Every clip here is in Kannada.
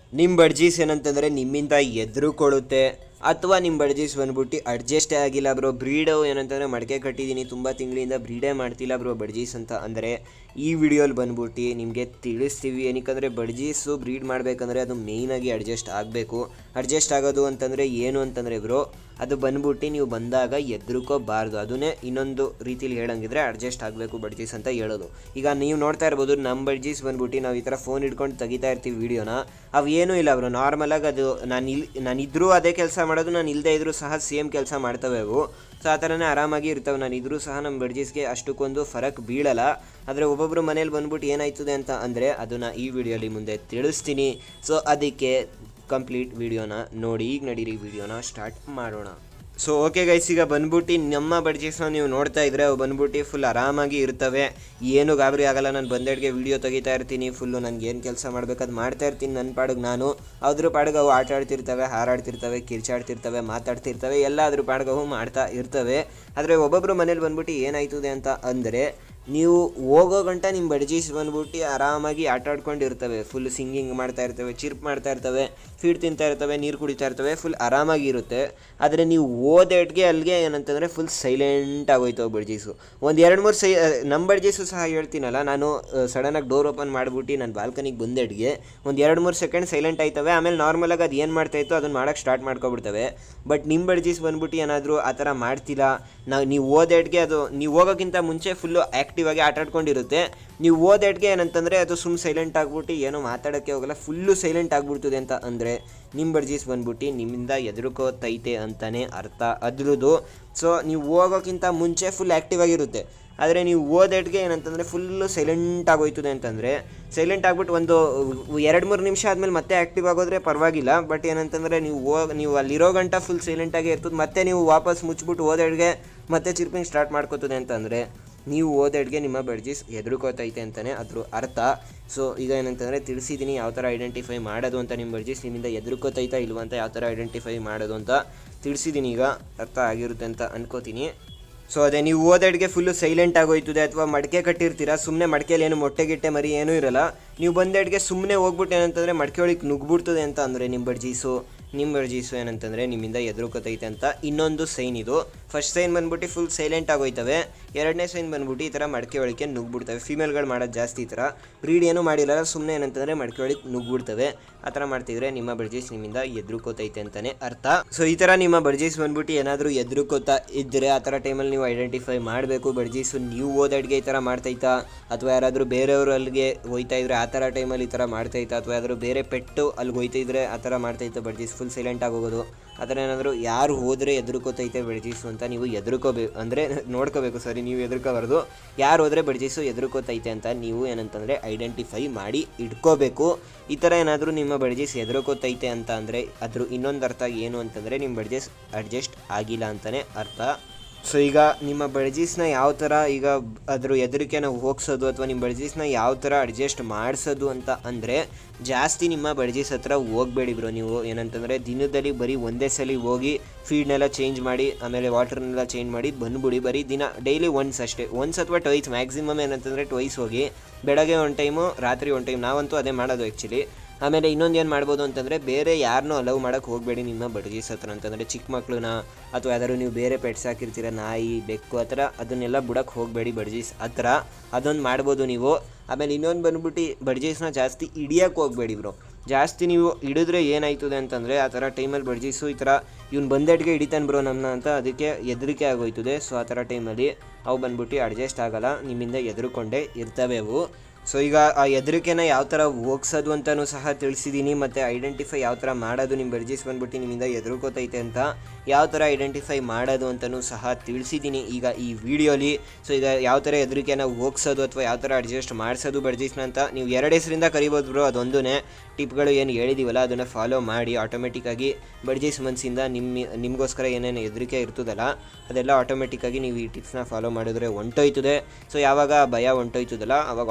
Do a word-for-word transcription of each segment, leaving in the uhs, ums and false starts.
ನಿಮ್ಮ ಬಡ್ಜೀಸ್ ಏನಂತಂದರೆ ನಿಮ್ಮಿಂದ ಎದುರುಕೊಳ್ಳುತ್ತೆ ಅಥವಾ ನಿಮ್ಮ ಬಡ್ಜೀಸ್ ಬಂದ್ಬಿಟ್ಟು ಅಡ್ಜಸ್ಟೇ ಆಗಿಲ್ಲ ಬ್ರೋ. ಬ್ರೀಡು ಏನಂತಂದರೆ ಮಡಕೆ ಕಟ್ಟಿದ್ದೀನಿ, ತುಂಬ ತಿಂಗಳಿಂದ ಬ್ರೀಡೇ ಮಾಡ್ತಿಲ್ಲ ಬ್ರೋ ಬಡ್ಜೀಸ್ ಅಂತ ಅಂದರೆ ಈ ವಿಡಿಯೋಲಿ ಬಂದ್ಬಿಟ್ಟು ನಿಮಗೆ ತಿಳಿಸ್ತೀವಿ. ಏನಕ್ಕಂದರೆ ಬಡ್ಜೀಸು ಬ್ರೀಡ್ ಮಾಡಬೇಕಂದ್ರೆ ಅದು ಮೇಯ್ನಾಗಿ ಅಡ್ಜಸ್ಟ್ ಆಗಬೇಕು. ಅಡ್ಜಸ್ಟ್ ಆಗೋದು ಅಂತಂದರೆ ಏನು ಅಂತಂದರೆ ಬ್ರೋ, ಅದು ಬಂದ್ಬಿಟ್ಟು ನೀವು ಬಂದಾಗ ಎದುರುಕೋಬಾರ್ದು. ಅದನ್ನೇ ಇನ್ನೊಂದು ರೀತಿಲಿ ಹೇಳಂಗಿದ್ರೆ ಅಡ್ಜಸ್ಟ್ ಆಗಬೇಕು ಬಡ್ಜೀಸ್ ಅಂತ ಹೇಳೋದು. ಈಗ ನೀವು ನೋಡ್ತಾ ಇರ್ಬೋದು ನಮ್ಮ ಬಡ್ಜೀಸ್ ಬಂದ್ಬಿಟ್ಟು ನಾವು ಈ ಥರ ಫೋನ್ ಹಿಡ್ಕೊಂಡು ತೆಗಿತಾ ಇರ್ತೀವಿ ವೀಡಿಯೋನ, ಅವು ಏನೂ ಇಲ್ಲ ಬ್ರೋ. ನಾರ್ಮಲಾಗಿ ಅದು ನಾನು ಇಲ್ಲಿ ನಾನಿದ್ರೂ ಅದೇ ಕೆಲಸ ಮಾಡೋದು, ನಾನು ಇಲ್ಲದೇ ಇದ್ರೂ ಸಹ ಸೇಮ್ ಕೆಲಸ ಮಾಡ್ತವೆ ಅವು. ಸೊ ಆ ಥರನೇ ಆರಾಮಾಗಿ ಇರ್ತವೆ. ನಾನು ಇದ್ರೂ ಸಹ ನಮ್ಮ ಬಡ್ಜೀಸ್ಗೆ ಅಷ್ಟಕ್ಕೊಂದು ಫರಕ್ ಬೀಳಲ್ಲ. ಆದರೆ ಒಬ್ಬೊಬ್ಬರು ಮನೇಲಿ ಬಂದ್ಬಿಟ್ಟು ಏನಾಯ್ತದೆ ಅಂತ ಅಂದರೆ ಅದನ್ನು ಈ ವಿಡಿಯೋಲಿ ಮುಂದೆ ತಿಳಿಸ್ತೀನಿ. ಸೊ ಅದಕ್ಕೆ ಕಂಪ್ಲೀಟ್ ವಿಡಿಯೋನ ನೋಡಿ. ಈಗ ನಡೀರಿ ವಿಡಿಯೋನ ಸ್ಟಾರ್ಟ್ ಮಾಡೋಣ. ಸೊ ಓಕೆ ಗೈಸ್, ಈಗ ಬಂದ್ಬಿಟ್ಟು ನಮ್ಮ ಬಡ್ಜೀಸ್ನ ನೀವು ನೋಡ್ತಾ ಇದ್ದರೆ ಅವು ಬಂದ್ಬಿಟ್ಟು ಫುಲ್ ಆರಾಮಾಗಿ ಇರ್ತವೆ, ಏನು ಗಾಬರಿ ಆಗೋಲ್ಲ. ನಾನು ಬಂದೆಡ್ಗೆ ವೀಡಿಯೋ ತೆಗಿತಾ ಇರ್ತೀನಿ, ಫುಲ್ಲು ನನಗೆ ಏನು ಕೆಲಸ ಮಾಡಬೇಕಾದ್ ಮಾಡ್ತಾ ಇರ್ತೀನಿ ನನ್ನ ಪಾಡಿಗೆ ನಾನು. ಅದ್ರ ಪಾಡಿಗೆ ಅವು ಆಟ ಆಡ್ತಿರ್ತವೆ, ಹಾರಾಡ್ತಿರ್ತವೆ, ಕಿರ್ಚಾಡ್ತಿರ್ತವೆ, ಮಾತಾಡ್ತಿರ್ತವೆ, ಎಲ್ಲ ಅದ್ರ ಪಾಡಿಗೆ ಅವು ಮಾಡ್ತಾ ಇರ್ತವೆ. ಆದರೆ ಒಬ್ಬೊಬ್ಬರು ಮನೇಲಿ ಬಂದ್ಬಿಟ್ಟು ಏನಾಯ್ತದೆ ಅಂತ ಅಂದರೆ ನೀವು ಹೋಗೋ ಗಂಟ ನಿಮ್ಮ ಬಡ್ಜೀಸ್ ಬಂದ್ಬಿಟ್ಟು ಆರಾಮಾಗಿ ಆಟ ಆಡ್ಕೊಂಡಿರ್ತವೆ, ಫುಲ್ ಸಿಂಗಿಂಗ್ ಮಾಡ್ತಾ ಇರ್ತವೆ, ಚಿರ್ಪ್ ಮಾಡ್ತಾ ಇರ್ತವೆ, ಫೀಡ್ ತಿಂತಾ ಇರ್ತವೆ, ನೀರು ಕುಡಿತಾ ಇರ್ತವೆ, ಫುಲ್ ಆರಾಮಾಗಿರುತ್ತೆ. ಆದರೆ ನೀವು ಓದೆಡ್ಗೆ ಅಲ್ಲಿಗೆ ಏನಂತಂದರೆ ಫುಲ್ ಸೈಲೆಂಟ್ ಆಗೋಯ್ತವೆ ಬಡ್ಜೀಸು. ಒಂದು ಎರಡು ಮೂರು ಸೈ ನಮ್ಮ ಬಡ್ಜೀಸು ಸಹ ಹೇಳ್ತೀನಲ್ಲ, ನಾನು ಸಡನ್ನಾಗಿ ಡೋರ್ ಓಪನ್ ಮಾಡಿಬಿಟ್ಟು ನಾನು ಬಾಲ್ಕನಿಗೆ ಬಂದೆಡ್ಗೆ ಒಂದು ಎರಡು ಮೂರು ಸೆಕೆಂಡ್ ಸೈಲೆಂಟ್ ಆಯ್ತವೆ. ಆಮೇಲೆ ನಾರ್ಮಲಾಗಿ ಅದು ಏನು ಮಾಡ್ತಾಯಿತ್ತು ಅದನ್ನು ಮಾಡೋಕ್ಕೆ ಸ್ಟಾರ್ಟ್ ಮಾಡ್ಕೊಬಿಡ್ತವೆ. ಬಟ್ ನಿಮ್ಮ ಬಡ್ಜೀಸ್ ಬಂದ್ಬಿಟ್ಟು ಏನಾದರೂ ಆ ಥರ ಮಾಡ್ತಿಲ್ಲ, ನಾವು ನೀವು ಓದೆಡ್ಗೆ ಅದು ನೀವು ಹೋಗೋಕ್ಕಿಂತ ಮುಂಚೆ ಫುಲ್ಲು ಆ್ಯಕ್ಟಿವ್ ಆಗಿ ಆಟ ಆಡ್ಕೊಂಡಿರುತ್ತೆ. ನೀವು ಓದೆಡ್ಗೆ ಏನಂತಂದರೆ ಅದು ಸುಮ್ಮನೆ ಸೈಲೆಂಟ್ ಆಗಿಬಿಟ್ಟು ಏನೋ ಮಾತಾಡೋಕ್ಕೆ ಹೋಗಲ್ಲ, ಫುಲ್ಲು ಸೈಲೆಂಟ್ ಆಗಿಬಿಡ್ತದೆ ಅಂತ ಅಂದರೆ ನಿಮ್ಮ ಬಡ್ಜೀಸ್ ಬಂದ್ಬಿಟ್ಟು ನಿಮ್ಮಿಂದ ಎದುರುಕೋತೈತೆ ಅಂತಲೇ ಅರ್ಥ ಅದ್ರದ್ದು. ಸೊ ನೀವು ಹೋಗೋಕ್ಕಿಂತ ಮುಂಚೆ ಫುಲ್ ಆ್ಯಕ್ಟಿವ್ ಆಗಿರುತ್ತೆ. ಆದರೆ ನೀವು ಓದೆಡ್ಗೆ ಏನಂತಂದರೆ ಫುಲ್ಲು ಸೈಲೆಂಟ್ ಆಗೋಯ್ತದೆ ಅಂತಂದರೆ ಸೈಲೆಂಟ್ ಆಗಿಬಿಟ್ಟು ಒಂದು ಎರಡು ಮೂರು ನಿಮಿಷ ಆದಮೇಲೆ ಮತ್ತೆ ಆ್ಯಕ್ಟಿವ್ ಆಗೋದ್ರೆ ಪರವಾಗಿಲ್ಲ. ಬಟ್ ಏನಂತಂದರೆ ನೀವು ಹೋಗಿ ನೀವು ಅಲ್ಲಿರೋ ಗಂಟ ಫುಲ್ ಸೈಲೆಂಟಾಗೇ ಇರ್ತದೆ. ಮತ್ತೆ ನೀವು ವಾಪಸ್ ಮುಚ್ಚಿಬಿಟ್ಟು ಓದೆಡ್ಗೆ ಮತ್ತೆ ಚಿರ್ಪಿಂಗ್ ಸ್ಟಾರ್ಟ್ ಮಾಡ್ಕೋತದೆ ಅಂತಂದರೆ ನೀವು ಓದೆಡ್ಗೆ ನಿಮ್ಮ ಬಡ್ಜೀಸ್ ಎದುರುಕೋತೈತೆ ಅಂತಲೇ ಅದ್ರ ಅರ್ಥ. ಸೊ ಈಗ ಏನಂತಂದರೆ ತಿಳಿಸಿದ್ದೀನಿ ಯಾವ ಥರ ಐಡೆಂಟಿಫೈ ಮಾಡೋದು ಅಂತ. ನಿಮ್ಮ ಬಡ್ಜೀಸ್ ನಿಮ್ಮಿಂದ ಎದುರುಕೋತೈತಾ ಇಲ್ವ ಅಂತ ಯಾವ ಥರ ಐಡೆಂಟಿಫೈ ಮಾಡೋದು ಅಂತ ತಿಳಿಸಿದ್ದೀನಿ. ಈಗ ಅರ್ಥ ಆಗಿರುತ್ತೆ ಅಂತ ಅನ್ಕೋತೀನಿ. ಸೊ ಅದೇ ನೀವು ಓದೆಡ್ಗೆ ಫುಲ್ಲು ಸೈಲೆಂಟ್ ಆಗೋಯ್ತದೆ ಅಥವಾ ಮಡಕೆ ಕಟ್ಟಿರ್ತೀರ, ಸುಮ್ಮನೆ ಮಡಕೆಯಲ್ಲಿ ಏನು ಮೊಟ್ಟೆ ಗಿಟ್ಟೆ ಮರಿ ಏನೂ ಇರೋಲ್ಲ. ನೀವು ಬಂದೆಡ್ಗೆ ಸುಮ್ಮನೆ ಹೋಗ್ಬಿಟ್ಟು ಏನಂತಂದರೆ ಮಡಕೆ ಒಳಗೆ ನುಗ್ಬಿಡ್ತದೆ ಅಂತ ಅಂದರೆ ನಿಮ್ಮ ಬಡ್ಜೀಸು ನಿಮ್ಮ ಬಡ್ಜೀಸು ಏನಂತಂದರೆ ನಿಮ್ಮಿಂದ ಎದುರುಕೋತೈತೆ ಅಂತ ಇನ್ನೊಂದು ಸೈನ್ ಇದು. ಫಸ್ಟ್ ಸೈನ್ ಬಂದ್ಬಿಟ್ಟು ಫುಲ್ ಸೈಲೆಂಟ್ ಆಗೋಯ್ತವೆ. ಎರಡನೇ ಸೈನ್ ಬಂದ್ಬಿಟ್ಟು ಈ ಥರ ಮಡಕೆ ಒಳಗೆ ನುಗ್ಬಿಡ್ತವೆ. ಫೀಮೇಲ್ಗಳು ಮಾಡೋದು ಜಾಸ್ತಿ ಈ ಥರ, ಬ್ರೀಡ್ ಏನೂ ಮಾಡಿಲ್ಲ, ಸುಮ್ಮನೆ ಏನಂತಂದರೆ ಮಡಕೆ ಒಳಗೆ ನುಗ್ಬಿಡ್ತವೆ. ಆ ಥರ ಮಾಡ್ತಿದ್ರೆ ನಿಮ್ಮ ಬಡ್ಜೀಸ್ ನಿಮ್ಮಿಂದ ಎದುರುಕೋತೈತೆ ಅಂತಲೇ ಅರ್ಥ. ಸೊ ಈ ಥರ ನಿಮ್ಮ ಬಡ್ಜೀಸ್ ಬಂದ್ಬಿಟ್ಟು ಏನಾದರೂ ಎದುರುಕೋತಾ ಇದ್ದರೆ ಆ ಥರ ಟೈಮಲ್ಲಿ ನೀವು ಐಡೆಂಟಿಫೈ ಮಾಡಬೇಕು. ಬಡ್ಜೀಸು ನೀವು ಓದೆಡ್ಗೆ ಈ ಥರ ಮಾಡ್ತೈತಾ ಅಥವಾ ಯಾರಾದರೂ ಬೇರೆಯವರು ಅಲ್ಲಿಗೆ ಹೋಯ್ತಾ ಇದ್ರೆ ಆ ಥರ ಟೈಮಲ್ಲಿ ಈ ಥರ ಮಾಡ್ತೈತಾ ಅಥವಾ ಯಾರಾದರೂ ಬೇರೆ ಪೆಟ್ಟು ಅಲ್ಲಿಗೆ ಹೋಯ್ತಾ ಇದ್ರೆ ಆ ಥರ ಮಾಡ್ತೈತೆ ಬಡ್ಜೀಸ್ ಫುಲ್ ಸೈಲೆಂಟ್ ಆಗೋಗೋದು. ಆ ಥರ ಏನಾದರೂ ಯಾರು ಹೋದರೆ ಎದುರುಕೋತೈತೆ ಬಡ್ಜೀಸು ಅಂತ ನೀವು ಎದುರುಕೋಬೇಕು, ಅಂದರೆ ನೋಡ್ಕೋಬೇಕು. ಸರಿ, ನೀವು ಎದುರ್ಕೋಬಾರ್ದು, ಯಾರು ಹೋದರೆ ಬಡ್ಜೀಸು ಎದುರುಕೋತೈತೆ ಅಂತ ನೀವು ಏನಂತಂದರೆ ಐಡೆಂಟಿಫೈ ಮಾಡಿ ಇಟ್ಕೋಬೇಕು. ಈ ಥರ ಏನಾದರೂ ನಿಮ್ಮ ಬಡ್ಜೀಸ್ ಎದುರುಕೋತೈತೆ ಅಂತ ಅಂದರೆ ಅದ್ರ ಇನ್ನೊಂದು ಅರ್ಥ ಏನು ಅಂತಂದರೆ ನಿಮ್ಮ ಬಡ್ಜೀಸ್ ಅಡ್ಜಸ್ಟ್ ಆಗಿಲ್ಲ ಅಂತಲೇ ಅರ್ಥ. ಸೊ ಈಗ ನಿಮ್ಮ ಬಡ್ಜೀಸ್ನ ಯಾವ ಥರ ಈಗ ಅದ್ರ ಎದುರಿಕೆ ನಾವು ಹೋಗ್ಸೋದು ಅಥವಾ ನಿಮ್ಮ ಬಡ್ಜೀಸ್ನ ಯಾವ ಥರ ಅಡ್ಜಸ್ಟ್ ಮಾಡಿಸೋದು ಅಂತ ಅಂದರೆ ಜಾಸ್ತಿ ನಿಮ್ಮ ಬಡ್ಜೀಸ್ ಹತ್ರ ಹೋಗಬೇಡಿ ಬ್ರೋ. ನೀವು ಏನಂತಂದರೆ ದಿನದಲ್ಲಿ ಬರೀ ಒಂದೇ ಸಲ ಹೋಗಿ ಫೀಡ್ನೆಲ್ಲ ಚೇಂಜ್ ಮಾಡಿ ಆಮೇಲೆ ವಾಟರ್ನೆಲ್ಲ ಚೇಂಜ್ ಮಾಡಿ ಬಂದ್ಬಿಡಿ. ಬರೀ ದಿನ ಡೈಲಿ ಒನ್ಸ್ ಅಷ್ಟೇ, ಒನ್ಸ್ ಅಥವಾ ಟ್ವೈಸ್ ಮ್ಯಾಕ್ಸಿಮಮ್ ಏನಂತಂದರೆ ಟ್ವೈಸ್ ಹೋಗಿ, ಬೆಳಗ್ಗೆ ಒಂದು ಟೈಮು ರಾತ್ರಿ ಒಂದು ಟೈಮ್. ನಾವಂತೂ ಅದೇ ಮಾಡೋದು ಆ್ಯಕ್ಚುಲಿ. ಆಮೇಲೆ ಇನ್ನೊಂದು ಏನು ಮಾಡ್ಬೋದು ಅಂತಂದರೆ ಬೇರೆ ಯಾರನ್ನೂ ಅಲೌ ಮಾಡೋಕ್ಕೆ ಹೋಗಬೇಡಿ ನಿಮ್ಮ ಬಡ್ಜೀಸ್ ಹತ್ರ. ಅಂತಂದರೆ ಚಿಕ್ಕ ಮಕ್ಕಳನ್ನ ಅಥವಾ ಯಾವ್ದಾದ್ರು ನೀವು ಬೇರೆ ಪೆಟ್ಸ್ ಹಾಕಿರ್ತೀರ, ನಾಯಿ ಬೆಕ್ಕು ಆ ಥರ, ಅದನ್ನೆಲ್ಲ ಬಿಡೋಕ್ಕೆ ಹೋಗಬೇಡಿ ಬಡ್ಜೀಸ್ ಹತ್ರ. ಅದೊಂದು ಮಾಡ್ಬೋದು ನೀವು. ಆಮೇಲೆ ಇನ್ನೊಂದು ಬಂದ್ಬಿಟ್ಟು ಬಡ್ಜೀಸ್ನ ಜಾಸ್ತಿ ಹಿಡಿಯೋಕ್ಕೆ ಹೋಗಬೇಡಿ ಬ್ರೋ. ಜಾಸ್ತಿ ನೀವು ಹಿಡಿದ್ರೆ ಏನಾಯ್ತದೆ ಅಂತಂದರೆ ಆ ಥರ ಟೈಮಲ್ಲಿ ಬಡ್ಜೀಸು ಈ ಥರ ಇವ್ನು ಬಂದೆಡ್ಗೆ ಹಿಡಿತಾನೆ ಬ್ರೋ ನಮ್ಮನ್ನ ಅಂತ ಅದಕ್ಕೆ ಹೆದರಿಕೆ ಆಗೋಯ್ತದೆ. ಸೊ ಆ ಥರ ಟೈಮಲ್ಲಿ ಅವು ಬಂದ್ಬಿಟ್ಟು ಅಡ್ಜಸ್ಟ್ ಆಗೋಲ್ಲ, ನಿಮ್ಮಿಂದ ಎದುರುಕೊಂಡೇ ಇರ್ತವೆ ಅವು. ಸೊ ಈಗ ಆ ಹೆದರಿಕೆನ ಯಾವ ಥರ ಹೋಗ್ಸೋದು ಅಂತಲೂ ಸಹ ತಿಳಿಸಿದ್ದೀನಿ, ಮತ್ತು ಐಡೆಂಟಿಫೈ ಯಾವ ಥರ ಮಾಡೋದು ನಿಮ್ಮ ಬಡ್ಜೀಸ್ ಬಂದ್ಬಿಟ್ಟು ನಿಮ್ಮಿಂದ ಎದುರುಕೋತೈತೆ ಅಂತ ಯಾವ ಥರ ಐಡೆಂಟಿಫೈ ಮಾಡೋದು ಅಂತಲೂ ಸಹ ತಿಳಿಸಿದ್ದೀನಿ ಈಗ ಈ ವಿಡಿಯೋಲಿ. ಸೊ ಈಗ ಯಾವ ಥರ ಹೆದರಿಕೆನ ಹೋಗ್ಸೋದು ಅಥವಾ ಯಾವ ಥರ ಅಡ್ಜಸ್ಟ್ ಮಾಡಿಸೋದು ಬಡ್ಜೀಸ್ನ ಅಂತ ನೀವು ಎರಡು ಹೆಸರಿಂದ ಕರಿಬೋದು ಬ್ರೋ. ಅದೊಂದೇ ಟಿಪ್ಗಳು ಏನು ಹೇಳಿದ್ದೀವಲ್ಲ ಅದನ್ನು ಫಾಲೋ ಮಾಡಿ ಆಟೋಮೆಟಿಕ್ಕಾಗಿ ಬಡ್ಜೀಸ್ ಮನಸ್ಸಿಂದ ನಿಮ್ಮ ನಿಮಗೋಸ್ಕರ ಏನೇನು ಹೆದರಿಕೆ ಇರ್ತದಲ್ಲ ಅದೆಲ್ಲ ಆಟೋಮೆಟಿಕ್ಕಾಗಿ ನೀವು ಈ ಟಿಪ್ಸ್ನ ಫಾಲೋ ಮಾಡಿದ್ರೆ ಹೊಂಟೋಯ್ತದೆ. ಸೊ ಯಾವಾಗ ಭಯ ಹೊಂಟೋಯ್ತದಲ್ಲ ಆವಾಗ ಆಟೋಮೆಟಿಕ್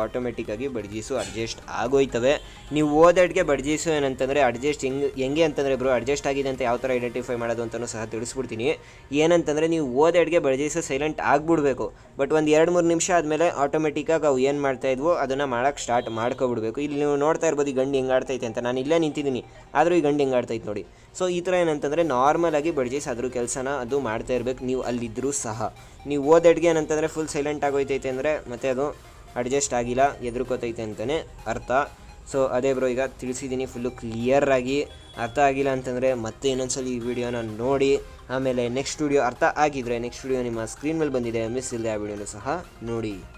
ಆಟೋಮೆಟಿಕ್ಕಾಗಿ ಬಡ್ಜೀಸು ಅಡ್ಜಸ್ಟ್ ಆಗೋಯ್ತವೆ. ನೀವು ಓದಡ್ಗೆ ಬಡ್ಜೀಸು ಏನಂತಂದರೆ ಅಡ್ಜಸ್ಟ್ ಹೆಂಗೆ ಹೆಂಗೆ ಅಂತಂದರೆ ಬ್ರೋ ಅಡ್ಜಸ್ಟ್ ಆಗಿದೆ ಅಂತ ಯಾವ ಥರ ಐಡೆಂಟಿಫೈ ಮಾಡೋದು ಅಂತಲೂ ಸಹ ತಿಳಿಸ್ಬಿಡ್ತೀನಿ. ಏನಂತಂದರೆ ನೀವು ಓದಡ್ಗೆ ಬಡ್ಜೀಸು ಸೈಲೆಂಟ್ ಆಗಿಬಿಡ್ಬೇಕು. ಬಟ್ ಒಂದು ಎರಡು ಮೂರು ನಿಮಿಷ ಆದಮೇಲೆ ಆಟೋಮೆಟಿಕ್ಕಾಗಿ ಅವು ಏನು ಮಾಡ್ತಾಯಿದ್ವೋ ಅದನ್ನು ಮಾಡೋಕ್ಕೆ ಸ್ಟಾರ್ಟ್ ಮಾಡ್ಕೊಬಿಡ್ಬೇಕು. ಇಲ್ಲಿ ನೀವು ನೋಡ್ತಾ ಇರ್ಬೋದು ಈ ಗಂಡು ಹೆಂಗೆ ಆಡ್ತೈತೆ ಅಂತ. ನಾನು ಇಲ್ಲೇ ನಿಂತಿದ್ದೀನಿ ಆದರೂ ಈ ಗಂಡು ಹೆಂಗೆ ಆಡ್ತೈತೆ ನೋಡಿ. ಸೊ ಈ ಥರ ಏನಂತಂದರೆ ನಾರ್ಮಲಾಗಿ ಬಡ್ಜೀಸ್ ಅದ್ರ ಕೆಲಸನ ಅದು ಮಾಡ್ತಾ ಇರಬೇಕು ನೀವು ಅಲ್ಲಿದ್ದರೂ ಸಹ. ನೀವು ಓದಡ್ಗೆ ಏನಂತಂದರೆ ಫುಲ್ ಸೈಲೆಂಟ್ ಆಗೋಯ್ತೈತೆ ಅಂದರೆ ಮತ್ತೆ ಅದು ಅಡ್ಜಸ್ಟ್ ಆಗಿಲ್ಲ ಎದುರ್ಕೋತೈತೆ ಅಂತಲೇ ಅರ್ಥ. ಸೊ ಅದೇ ಬ್ರೋ ಈಗ ತಿಳಿಸಿದ್ದೀನಿ ಫುಲ್ಲು ಕ್ಲಿಯರಾಗಿ. ಅರ್ಥ ಆಗಿಲ್ಲ ಅಂತಂದರೆ ಮತ್ತೆ ಇನ್ನೊಂದ್ಸಲ ಈ ವಿಡಿಯೋನ ನೋಡಿ. ಆಮೇಲೆ ನೆಕ್ಸ್ಟ್ ವಿಡಿಯೋ ಅರ್ಥ ಆಗಿದ್ರೆ ನೆಕ್ಸ್ಟ್ ವಿಡಿಯೋ ನಿಮ್ಮ ಸ್ಕ್ರೀನ್ ಮೇಲೆ ಬಂದಿದೆ, ಮಿಸ್ ಇಲ್ಲದೆ ಆ ವಿಡಿಯೋನೂ ಸಹ ನೋಡಿ.